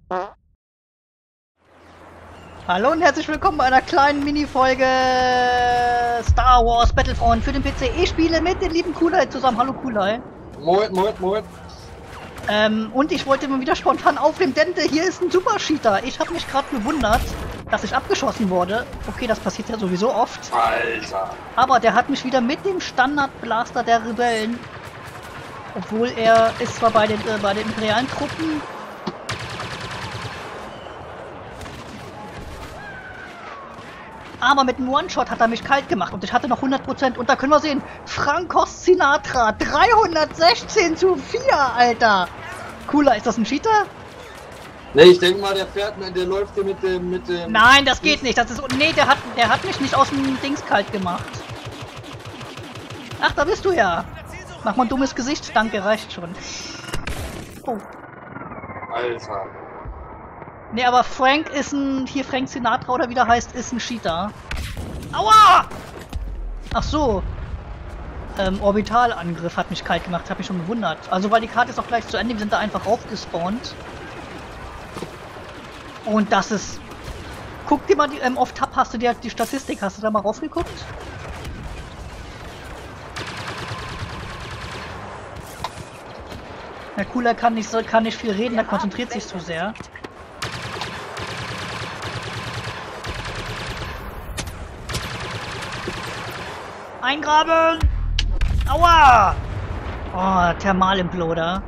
Hallo und herzlich willkommen bei einer kleinen Mini-Folge Star Wars Battlefront für den PC. Ich spiele mit dem lieben Kulai zusammen. Hallo Kulai. Moin, moin, moin. Und ich wollte mal wieder spontan aufnehmen, denn hier ist ein Super Cheater. Ich habe mich gerade gewundert, dass ich abgeschossen wurde. Okay, das passiert ja sowieso oft. Alter. Aber der hat mich wieder mit dem Standard-Blaster der Rebellen, obwohl er ist zwar bei den imperialen Truppen, aber mit einem One-Shot hat er mich kalt gemacht und ich hatte noch 100%. Und da können wir sehen, Frankos Sinatra, 316 zu 4, Alter. Cooler, ist das ein Cheater? Ne, ich denke mal, der läuft hier mit dem... Nein, das geht nicht. Das ist, nee, der hat mich nicht aus dem Dings kalt gemacht. Ach, da bist du ja. Mach mal ein dummes Gesicht. Danke, reicht schon. Oh. Alter. Nee, aber Frank ist Frank Sinatra oder wie der heißt, ist ein Cheater. Aua! Ach so. Orbitalangriff hat mich kalt gemacht, hab mich schon gewundert. Also, weil die Karte ist auch gleich zu Ende, wir sind da einfach raufgespawnt. Und das ist... Guck dir mal auf Tab, hast du die Statistik, hast du da mal raufgeguckt? Der Cooler kann nicht viel reden, der konzentriert sich zu sehr. Eingraben! Aua! Oh, Thermalimploder.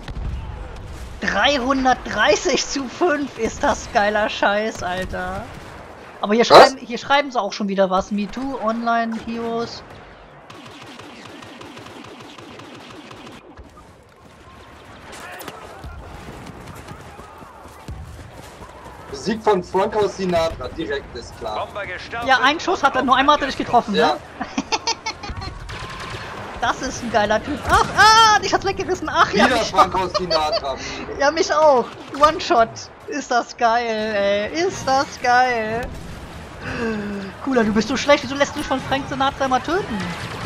330 zu 5 ist das geiler Scheiß, Alter. Aber hier schreiben sie auch schon wieder was. Me Too, Online, Heroes. Sieg von Frankos Sinatra, direkt ist klar. Ja, einen Schuss hat er, nur einmal hat er dich getroffen, ja. Ne? Das ist ein geiler Typ. Ach, ich hab's weggerissen. Ach, ja, mich Frankos Sinatra. Ja, mich auch. One-Shot. Ist das geil, ey. Ist das geil. Cooler, du bist so schlecht. Wieso lässt du dich von Frank Sinatra mal töten?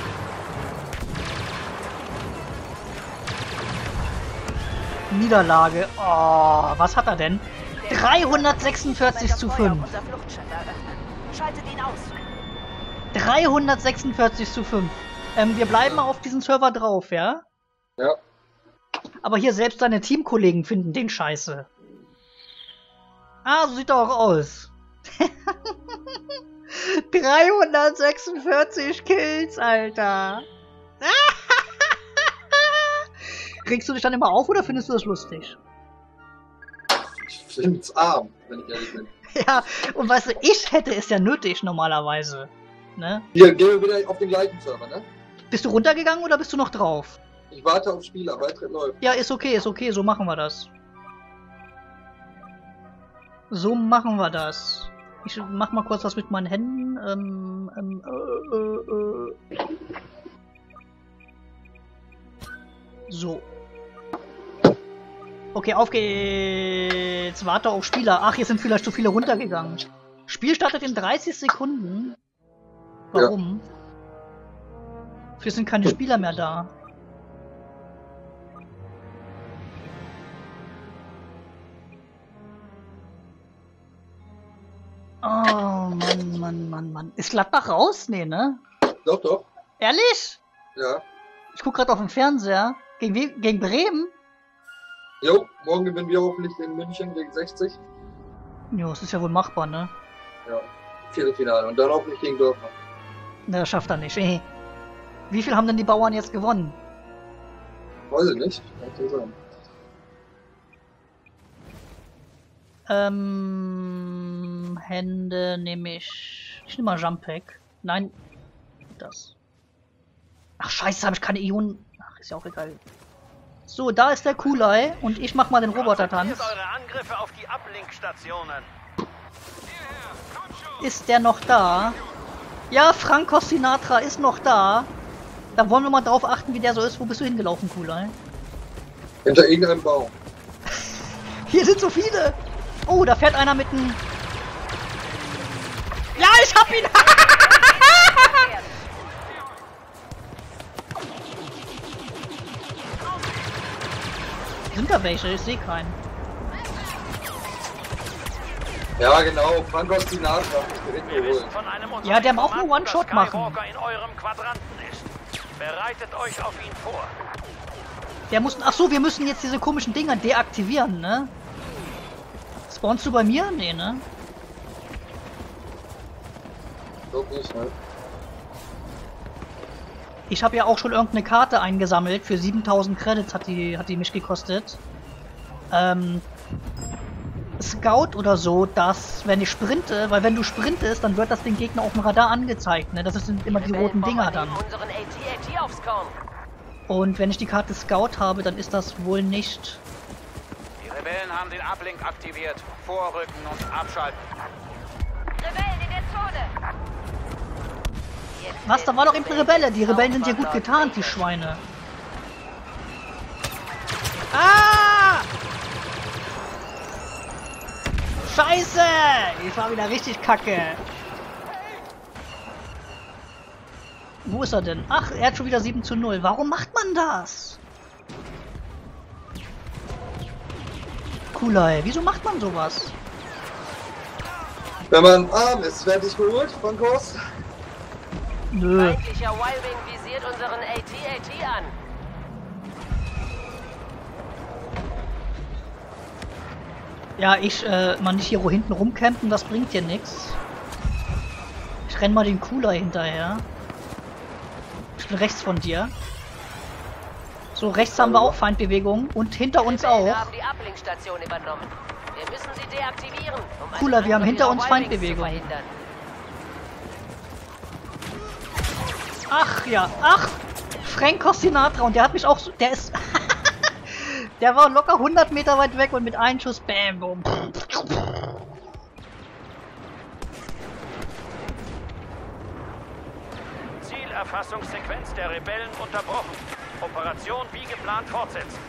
Niederlage. Oh, was hat er denn? 346 zu 5. 346 zu 5. Wir bleiben mal auf diesen Server drauf, ja? Ja. Aber hier selbst deine Teamkollegen finden den scheiße. Ah, so sieht er auch aus. 346 Kills, Alter. Regst du dich dann immer auf oder findest du das lustig? Ich find's arm, wenn ich ehrlich bin. Ja, und weißt du, ich hätte es ja nötig normalerweise. Ne? Hier, gehen wir wieder auf den gleichen Server, ne? Bist du runtergegangen oder bist du noch drauf? Ich warte auf Spieler, Beitritt läuft. Ja, ist okay, so machen wir das. So machen wir das. Ich mach mal kurz was mit meinen Händen. So. Okay, auf geht's. Warte auf Spieler. Ach, hier sind vielleicht zu viele runtergegangen. Spiel startet in 30 Sekunden. Warum? Ja. Wir sind keine Spieler mehr da. Oh, Mann. Ist Gladbach raus? Nee, ne? Doch, doch. Ehrlich? Ja. Ich guck gerade auf dem Fernseher. Gegen Bremen? Jo, morgen gewinnen wir hoffentlich in München gegen 60. Jo, das ist ja wohl machbar, ne? Ja, Viertelfinale und dann hoffentlich gegen Dortmund. Na, das schafft er nicht. Wie viel haben denn die Bauern jetzt gewonnen? Weiß ich nicht. Hände nehme ich... Ich nehme mal Jump Pack. Nein, das. Ach scheiße, habe ich keine Ionen... Ach, ist ja auch egal. So, da ist der Kulai und ich mach mal den Roboter-Tanz. Ist der noch da? Ja, Frankos Sinatra ist noch da. Da wollen wir mal drauf achten, wie der so ist. Wo bist du hingelaufen, Kulai? Hinter irgendeinem Baum. Hier sind so viele. Oh, da fährt einer mit einem... Ja, ich hab ihn! Sind da welche? Ich sehe keinen. Ja, genau. Frankos Sinatra hat mich direkt Wir wissen geholt. von einem unserer Ja, der braucht nur Informanten, One-Shot dass machen. Skywalker in eurem Quadranten ist. Bereitet euch auf ihn vor. Der muss. Ach so, wir müssen jetzt diese komischen Dinger deaktivieren, ne? Spawnst du bei mir? Nee, ne? Glaub nicht, ne? Ich habe ja auch schon irgendeine Karte eingesammelt. Für 7000 Credits hat die mich gekostet. Scout oder so, dass, wenn ich sprinte, weil wenn du sprintest, dann wird das den Gegner auf dem Radar angezeigt, ne? Das sind immer die roten Dinger dann. Unseren AT-AT aufs Korn. Und wenn ich die Karte Scout habe, dann ist das wohl nicht... Die Rebellen haben den Uplink aktiviert. Vorrücken und abschalten. Rebellen in der Zone. Jetzt Was, da war doch eben eine Rebelle. Die Rebellen sind hier gut getarnt, die Schweine. Ah! Scheiße! Ich war wieder richtig kacke. Wo ist er denn? Ach, er hat schon wieder 7:0. Warum macht man das? Kulai, wieso macht man sowas? Wenn man arm ist, fertig geholt, Frankos. Nö. feindlicher Y-Wing visiert unseren AT-AT an. Ja, mal nicht hier hinten rumcampen, das bringt dir nichts. Ich renn mal den Kulai hinterher. Ich bin rechts von dir. So, rechts haben wir auch Feindbewegung und hinter uns Rebellen auch. haben die Uplink-Station übernommen. Wir müssen sie deaktivieren, um einen Cooler, wir haben Angriff hinter ihrer uns Y-Wings Feindbewegung. zu verhindern. Ach ja, ach! Frankos Sinatra und der hat mich auch so, der ist... der war locker 100 Meter weit weg und mit einem Schuss bam, boom. Zielerfassungssequenz der Rebellen unterbrochen. Operation wie geplant fortsetzen.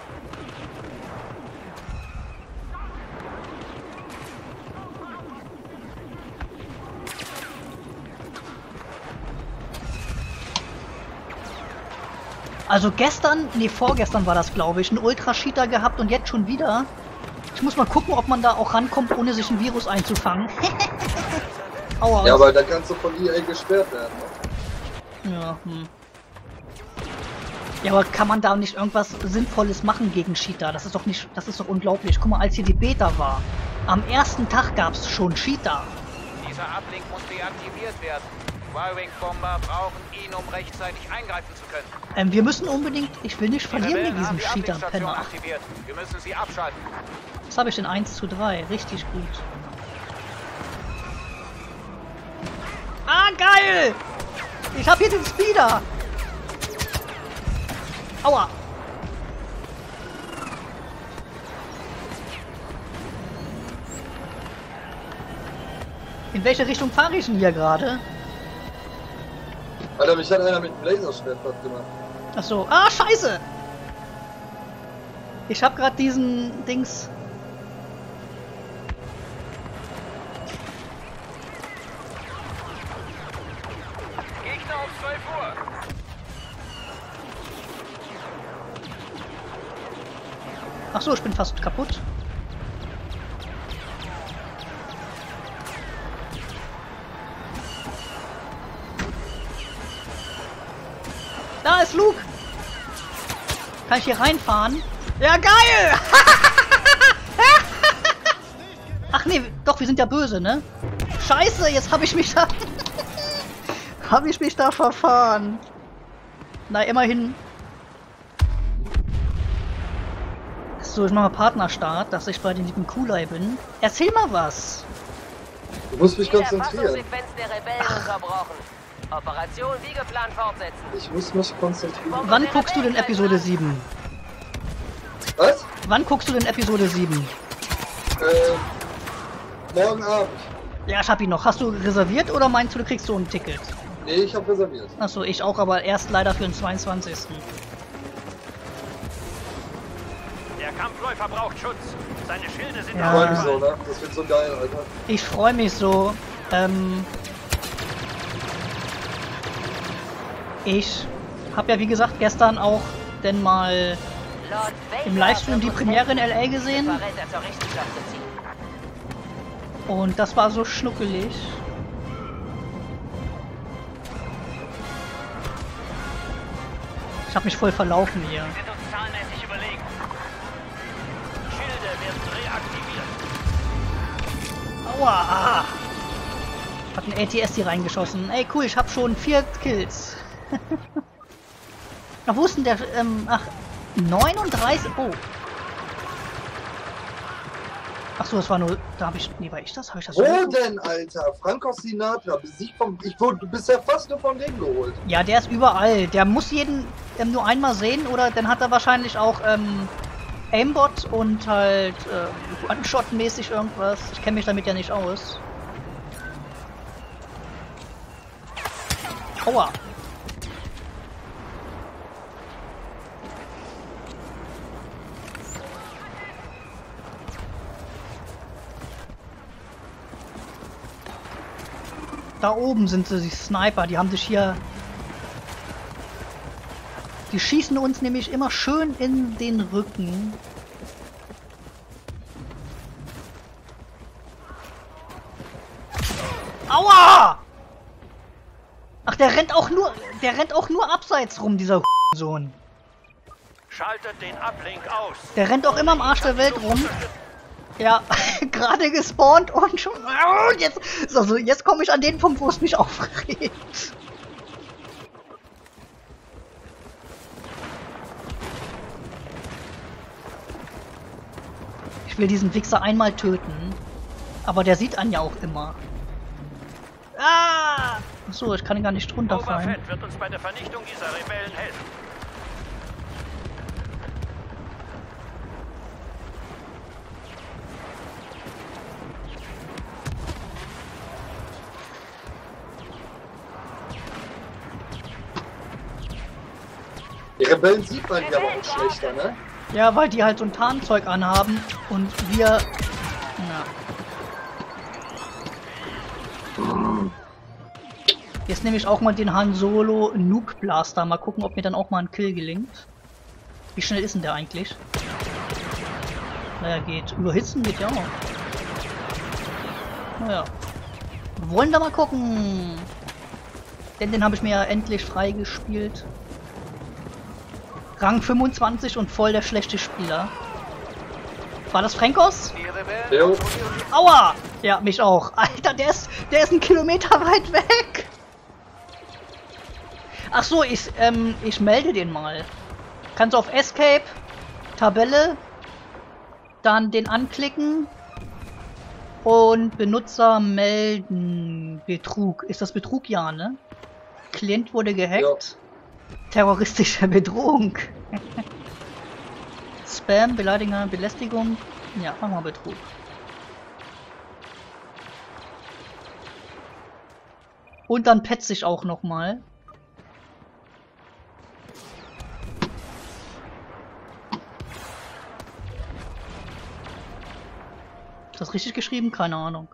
Also gestern, nee, vorgestern war das, glaube ich, ein Ultra-Cheater gehabt und jetzt schon wieder. Ich muss mal gucken, ob man da auch rankommt, ohne sich ein Virus einzufangen. Aua. Ja, aber da kannst du von EA gesperrt werden, ne? Ja, Ja, aber kann man da nicht irgendwas Sinnvolles machen gegen Cheater? Das ist doch nicht, das ist doch unglaublich. Guck mal, als hier die Beta war, am ersten Tag gab es schon Cheater. Dieser Uplink muss deaktiviert werden. Y-Wing-Bomber brauchen ihn, um rechtzeitig eingreifen zu können. Wir müssen unbedingt, ich will nicht Die verlieren mit Rebellen haben diesem die Uplink-Station Cheater-Penner. aktiviert. Wir müssen sie abschalten. Was habe ich denn? 1:3, richtig gut. Ah, geil! Ich habe hier den Speeder! Aua! In welche Richtung fahre ich denn hier gerade? Alter, mich hat einer mit dem Laserschwert platt gemacht. Ach so. Ah, scheiße! Ich habe gerade diesen Dings... Gegner um 12 Uhr. Ach so, ich bin fast kaputt. Da ist Luke! Kann ich hier reinfahren? Ja, geil! Ach nee, doch, wir sind ja böse, ne? Scheiße, jetzt habe ich mich da... habe ich mich da verfahren. Na, immerhin. So, ich mache mal Partnerstart, dass ich bei den lieben Kulai bin. Erzähl mal was. Du musst mich Die konzentrieren. Erfassungssequenz der Rebellen unterbrochen. Operation wie geplant fortsetzen. Ich muss mich konzentrieren. Wann guckst du denn Episode 7? Was? Wann guckst du denn Episode 7? Morgen Abend. Ja, ich hab ihn noch. Hast du reserviert oder meinst du, du kriegst so ein Ticket? Nee, ich habe reserviert. Achso, ich auch, aber erst leider für den 22. Der Kampfläufer braucht Schutz. Seine Schilde sind Ja. Freu mich so, aufgefallen. ne? Das wird so geil, Alter. Ich freue mich so. Ich habe ja wie gesagt gestern auch denn mal Lord Vader im Livestream die wird uns Premiere in helfen, LA gesehen. die Verräter zur Rechenschaft zu ziehen. Und das war so schnuckelig. Ich habe mich voll verlaufen hier. Wir sind uns zahlenmäßig überlegen. Schilde werden reaktiviert. Aua! Ah. Hat ein ATST reingeschossen. Ey, cool, ich habe schon 4 Kills. Na, wo ist denn der, ach, 39, oh. Ach so, das war nur, da habe ich, nee, war ich das? Habe ich das? Wo denn, Alter? Franco Sinatra, besiegt vom, du bist ja fast nur von denen geholt. Ja, der ist überall. Der muss jeden nur einmal sehen oder dann hat er wahrscheinlich auch, Aimbot und halt, One-Shot-mäßig irgendwas. Ich kenne mich damit ja nicht aus. Aua. Da oben sind sie, die Sniper, die haben sich hier... Die schießen uns nämlich immer schön in den Rücken. Aua! Ach, der rennt auch nur abseits rum, dieser Sohn. Schaltet den Uplink aus. Der rennt auch immer am Arsch der Welt rum. Ja, gerade gespawnt und schon... Jetzt, also jetzt komme ich an den Punkt, wo es mich aufregt. Ich will diesen Wichser einmal töten. Aber der sieht einen ja auch immer. Ah! Achso, ich kann gar nicht runterfallen. Boba Fett wird uns bei der Vernichtung dieser Rebellen helfen. Die Rebellen sieht man ja aber auch schlechter, ne? Ja, weil die halt so ein Tarnzeug anhaben und wir... Na. Jetzt nehme ich auch mal den Han Solo Nuke Blaster. Mal gucken, ob mir dann auch mal ein Kill gelingt. Wie schnell ist denn der eigentlich? Naja, geht. Überhitzen geht ja auch. Naja. Wollen wir mal gucken. Denn den habe ich mir ja endlich freigespielt. Rang 25 und voll der schlechte Spieler. War das Frankos? Jo. Aua! Ja, mich auch. Alter, der ist 1 Kilometer weit weg. Ach so, ich melde den mal. Kannst du auf Escape, Tabelle, dann den anklicken und Benutzer melden. Betrug. Ist das Betrug? Ja, ne? Klient wurde gehackt. Ja. Terroristische Bedrohung. Spam, Beleidigung, Belästigung. Ja, machen wir Betrug. Und dann petze ich auch nochmal. Ist das richtig geschrieben? Keine Ahnung.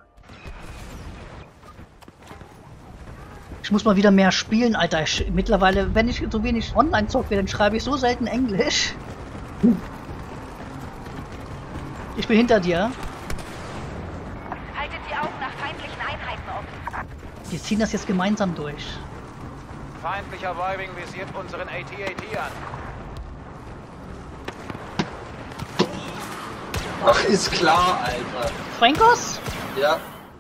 Ich muss mal wieder mehr spielen, Alter. Mittlerweile, wenn ich so wenig online zocke, dann schreibe ich so selten Englisch. Ich bin hinter dir. Haltet die Augen nach feindlichen Einheiten offen. Wir ziehen das jetzt gemeinsam durch. Feindlicher Y-Wing visiert unseren AT-AT an. Ach, ist klar, Alter. Frankos? Ja.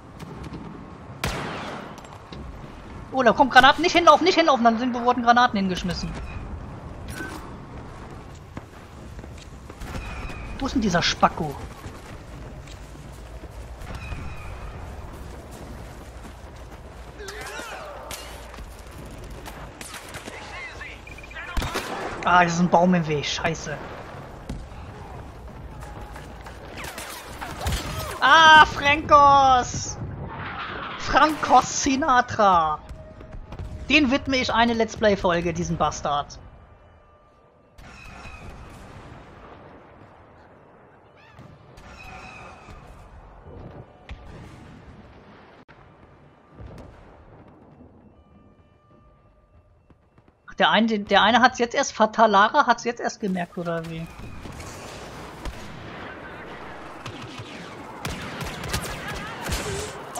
Oh, da kommt Granaten. Nicht hinlaufen, nicht hinlaufen. Dann wurden Granaten hingeschmissen. Wo ist denn dieser Spacko? Ah, das ist ein Baum im Weg. Scheiße. Ah, Frankos! Frankos Sinatra! Den widme ich eine Let's Play-Folge, diesen Bastard. Ach, der eine hat's jetzt erst, Fatalara hat's jetzt erst gemerkt, oder wie?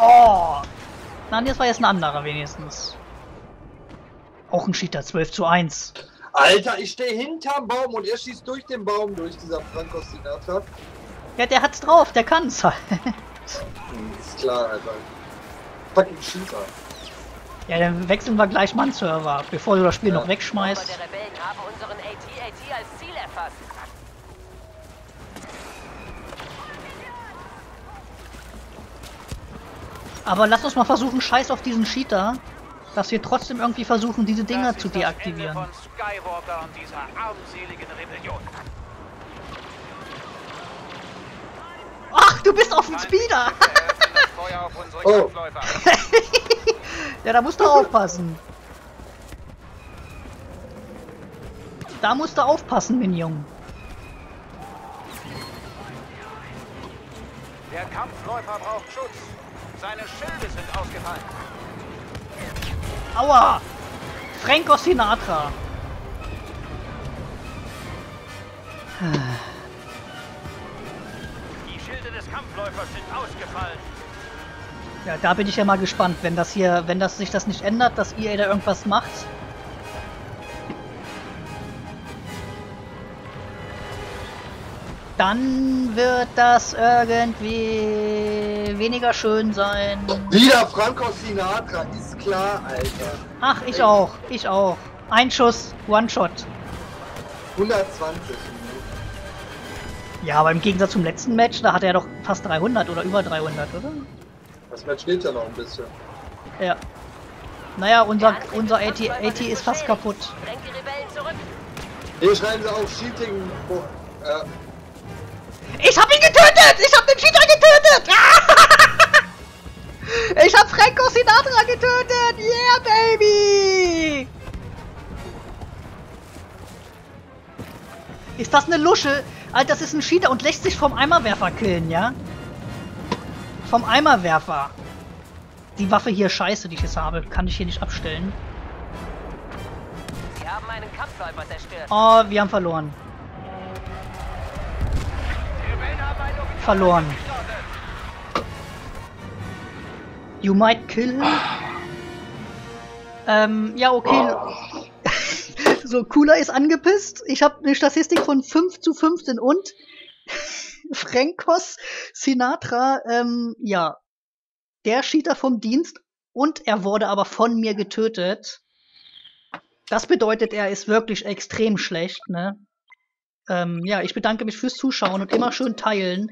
Oh! Nein, das war jetzt ein anderer wenigstens. Auch ein Cheater, 12:1. Alter, ich stehe hinterm Baum und er schießt durch den Baum durch, dieser Franco Sinatra. Ja, der hat's drauf, der kann's halt. Ist klar, Alter. Fucking Cheater. Ja, dann wechseln wir gleich Mann-Server, bevor du das Spiel noch Bomber wegschmeißt. der Rebellen haben unseren AT-AT als Ziel erfasst. Aber lass uns mal versuchen, scheiß auf diesen Cheater, dass wir trotzdem irgendwie versuchen, diese Dinger zu deaktivieren. Das ist das Ende von Skywalker und dieser armseligen Rebellion. Ach, du bist auf dem Speeder! Eröffnen das Feuer auf unsere Oh. Kampfläufer. Ja, da musst du aufpassen. Da musst du aufpassen, Minion. Der Kampfläufer braucht Schutz. Seine Schilde sind ausgefallen. Aua! Franco Sinatra. Die Schilde des Kampfläufers sind ausgefallen. Ja, da bin ich ja mal gespannt, wenn das sich das nicht ändert, dass EA da irgendwas macht. Dann wird das irgendwie weniger schön sein. Wieder Franco Sinatra, ist klar, Alter. Ach, ich auch. Ein Schuss, One-Shot. 120. Ja, aber im Gegensatz zum letzten Match, da hatte er doch fast 300 oder über 300, oder? Das Match geht ja noch ein bisschen. Ja. Naja, unser AT ist fast kaputt. Drängt die Rebellen zurück. Hier schreiben sie auch Cheating. Ich hab ihn getötet! Ich hab den Cheater getötet! Ich hab Franco Sinatra getötet! Yeah, baby! Ist das eine Lusche? Alter, das ist ein Cheater und lässt sich vom Eimerwerfer killen, ja? Vom Eimerwerfer. Die Waffe hier scheiße, die ich jetzt habe. Kann ich hier nicht abstellen. Sie haben einen Kampfläufer zerstört. Oh, wir haben verloren. Die Rebellen haben einen Offizier Verloren. gestartet. You might kill him. Ja, okay. So, Cooler ist angepisst. Ich habe eine Statistik von 5:15 und Francos Sinatra, ja, der Cheater vom Dienst und er wurde aber von mir getötet. Das bedeutet, er ist wirklich extrem schlecht, ne? Ja, ich bedanke mich fürs Zuschauen und immer schön teilen.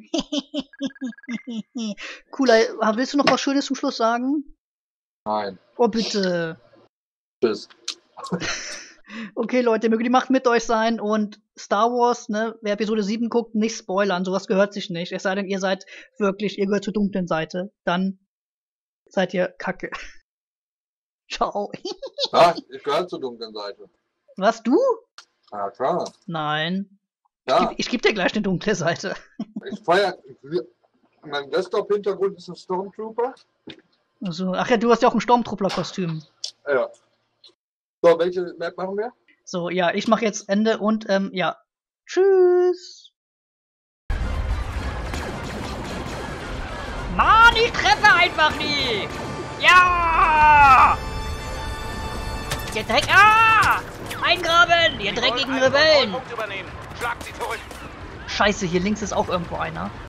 Cooler, willst du noch was Schönes zum Schluss sagen? Nein. Oh, bitte. Tschüss. Okay, Leute, möge die Macht mit euch sein und Star Wars, ne, wer Episode 7 guckt, nicht spoilern, sowas gehört sich nicht. Es sei denn, ihr seid wirklich, ihr gehört zur dunklen Seite, dann seid ihr Kacke. Ciao. Ja, ich gehöre zur dunklen Seite. Was, du? Ja, klar. Nein. Ja, Ich geb dir gleich eine dunkle Seite. ich feier. Mein Desktop-Hintergrund ist ein Stormtrooper. Also, ach ja, du hast ja auch ein Stormtruppler-Kostüm. Ja. So, welche Map machen wir? So, ja, ich mache jetzt Ende und, ja. Tschüss. Mann, ich treffe einfach nie. Ja! Ihr Dreck, eingraben, ihr dreckigen Einen Rebellen. Kontrollpunkt übernehmen. Schlagt sie zurück. Scheiße, hier links ist auch irgendwo einer.